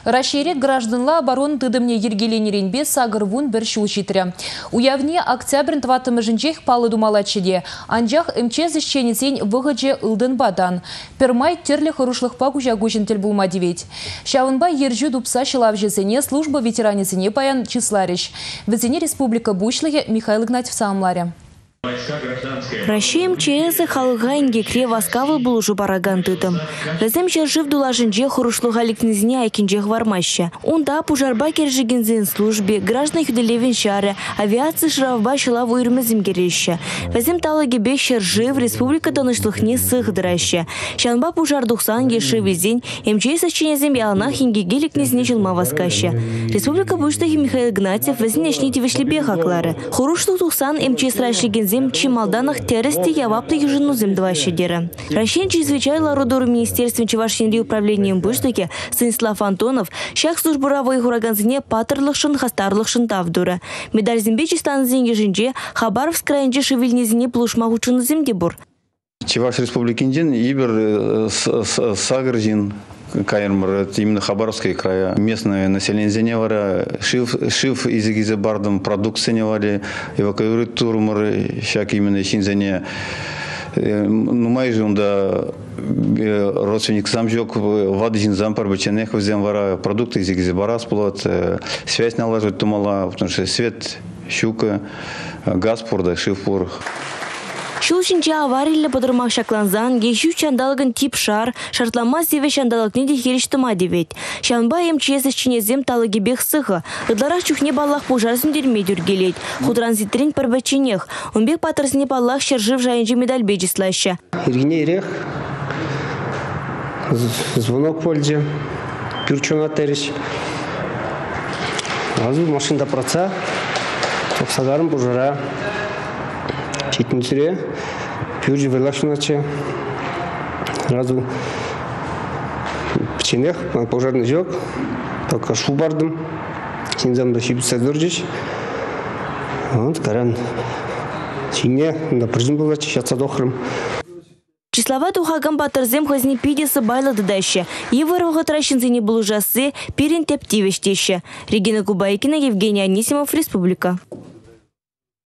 Рашире гражданла оборон тыдымне ергеленеренбе сагырвун бір шул житірі. Уявне октябрь тватымы жінчех палы думалачыде. Анжақ МЧС ісченесен вғыджы ылдын бадан. Пермай терлі хорошлықпа күжагужын тіл булма девет. Шавынба ержу дупса шылавжесене служба ветеранесене паян числариш. Везене республика бушлығы Михаил Игнатьев самларе. Россия МЧС халыға ингекре васкавы бұлыжу бараган тыдым. Візім жержив дулажынже хурушлыға ликнезіне айкінжех вармаща. Онда пужарба кержігінзен службе, граждан хүделевен шары, авиация шыравба шылав уйрмызым кереща. Візім талагебе жержив республика данышлықне сығдыраща. Шанба пужар 90 еші везен МЧС ісченезем яланах ингеге ликнезіне жылма васкаща. Республика буштығы Михаил Игнатьев візін ешнеті вешлебе хақлары. Хурушлық 90 МЧС рашигензем чималданах террасти явапты ежину земдва щедера. Россия чрезвычайно родору министерством Чевашинли управлением буштыки Станислав Антонов шах службуравой хураганзине патерлықшын хастарлықшын тавдура. Медаль зембечи станзинге жинже Хабаровск крайынже шевельнезине плушмагучыны земдебур. Чеваш республикинден ибер сагырзин кайрмыр, именно Хабаровская края. Местное население зеневара, шив изегизе бардом продукции невали, эвакуируют турмуры, щак именно шинзене. Ну, майже он да родственник сам жёг, вадыжин зампар баченех взем вара, продукты изегизе барас плот, связь налаживать тумала, потому что свет, щука, газ пурда, шив пур. Шулшинча аварилі подырмақ шакланзан, ешу чандалығын тип шар, шартлама севе шандалықны де херештіма девет. Шанба МЧС ішченезем талығебек сығы. Ыдларах чухне баллах пожарсын дерме дюргелет. Худранзитрин парбаченех. Онбек патырсыне баллах шержив жайынжы медаль беджислаща. Иргине ирех. Звонок пользе. Пюрчуна тереш. Азу машинда праца. Сагарым пожара. Читничре, пюржи вылашначе, разу пченех, пожарный жёг, только шубардым, синзам да шибица дуржич, вот каран чине на прижим была чищаться дохрым. Числова тухагам батырзем хозни пидесы байла дыдаща. Еварова тращинзине был ужасы, перен тептивештеща. Регина Кубайкина, Евгений Анисимов, Республика.